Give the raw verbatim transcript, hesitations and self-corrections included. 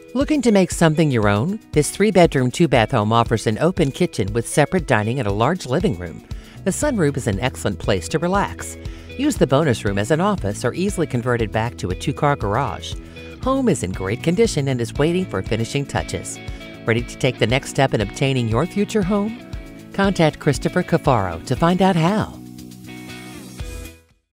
Looking to make something your own? This three-bedroom, two-bath home offers an open kitchen with separate dining and a large living room. The sunroof is an excellent place to relax. Use the bonus room as an office or easily convert it back to a two-car garage. Home is in great condition and is waiting for finishing touches. Ready to take the next step in obtaining your future home? Contact Christopher Cafaro to find out how.